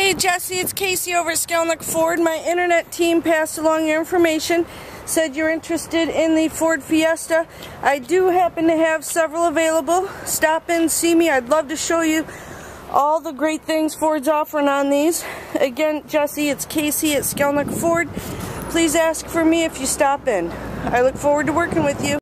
Hey Jesse, it's Kaycy over at Skalnek Ford. My internet team passed along your information, said you're interested in the Ford Fiesta. I do happen to have several available. Stop in, see me. I'd love to show you all the great things Ford's offering on these. Again, Jesse, it's Kaycy at Skalnek Ford. Please ask for me if you stop in. I look forward to working with you.